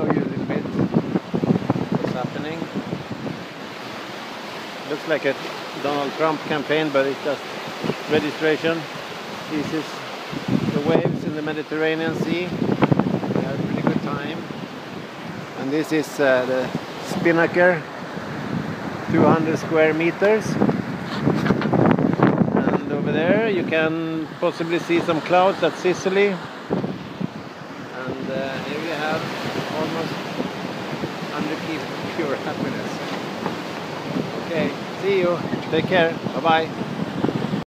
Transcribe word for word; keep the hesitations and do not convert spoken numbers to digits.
show you a little bit what's happening. Looks like a Donald Trump campaign, but it's just registration. This is the waves in the Mediterranean Sea. We had a pretty good time. And this is uh, the Spinnaker, two hundred square meters. And over there you can possibly see some clouds at Sicily. And uh, here you have almost under pure happiness. Okay, see you. Take care. Bye bye.